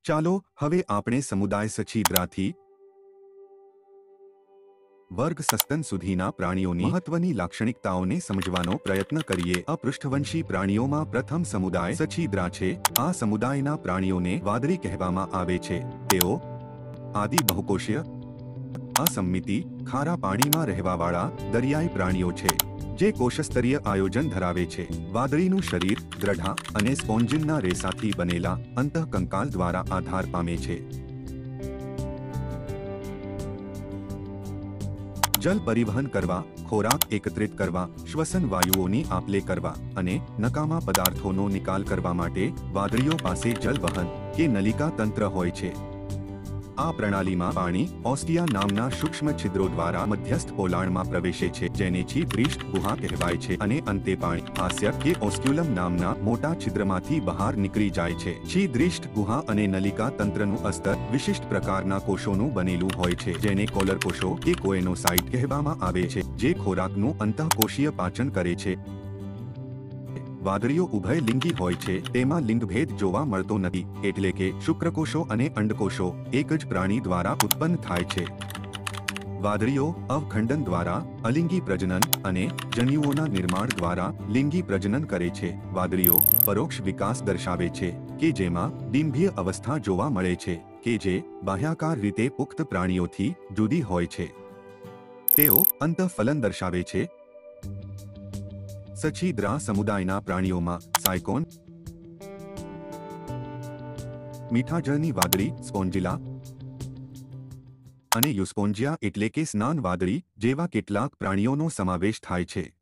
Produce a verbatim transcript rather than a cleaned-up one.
ચાલો હવે આપણે સમુદાય સછીદ્રાથી વર્ગ સસ્તન સુધીના પ્રાણીઓની મહત્વની લાક્ષણિકતાઓને સમજવાનો પ્રયત્ન કરીએ। અપૃષ્ઠવંશી પ્રાણીઓમાં પ્રથમ સમુદાય સછીદ્રા છે। આ સમુદાયના પ્રાણીઓને વાદળી કહેવામાં આવે છે। તેઓ આદિ બહુકોષીય, અસમમિતિ, ખારા પાણીમાં રહેવાવાળા દરિયાઈ પ્રાણીઓ છે જે કોષસ્તરીય આયોજન ધરાવે છે। વાદળીનું શરીર દ્રઢા અને સ્પોન્જિનના રેસાથી બનેલા અંતઃકંકાલ દ્વારા આધાર પામે છે। જલ પરિવહન કરવા, ખોરાક એકત્રિત કરવા, શ્વસન વાયુઓની આપ-લે કરવા અને નકામા પદાર્થોનો નિકાલ કરવા માટે વાદળીઓ પાસે જલવહન કે નલિકા તંત્ર હોય છે। આ પ્રણાલીમાં પાણી ઓસ્ટિયા નામના સૂક્ષ્મ છિદ્રો દ્વારા મધ્યસ્થ પોલાણમાં પ્રવેશે છે જેને છીદ્રિષ્ટ ગુહા કહેવાય છે અને અંતે પાણી હાસ્ય કે ઓસ્ક્યુલમ નામના મોટા છિદ્રમાંથી બહાર નીકળી જાય છે। છીદ્રિષ્ટ ગુહા અને નલિકા તંત્રનું અસ્તર વિશિષ્ટ પ્રકારના કોષોનું બનેલું હોય છે જેને કોલર કોષો કે કોએનોસાઇટ કહેવામાં આવે છે જે ખોરાકનું અંતઃકોષીય પાચન કરે છે। વાદળીઓ ઉભયલિંગી હોય છે। તેમાં લિંગભેદ જોવા મળતો નથી, એટલે કે શુક્રકોષો અને અંડકોષો એક જ પ્રાણી દ્વારા ઉત્પન્ન થાય છે। વાદળીઓ અવખંડન દ્વારા અલિંગી પ્રજનન અને જન્યુઓના નિર્માણ દ્વારા લિંગી પ્રજનન કરે છે। વાદળીઓ પરોક્ષ વિકાસ દર્શાવે છે કે જેમાં ડિંભીય અવસ્થા જોવા મળે છે કે જે બાહ્યાકાર રીતે પુખ્ત પ્રાણીઓથી જુદી હોય છે। તેઓ અંતઃફલન દર્શાવે છે। સછીદ્રા સમુદાયના પ્રાણીઓમાં સાયકોન, મીઠા જળની વાદળી સ્પોન્જિલા અને યુસ્પોન્જિયા એટલે કે સ્નાન વાદળી જેવા કેટલાક પ્રાણીઓનો સમાવેશ થાય છે।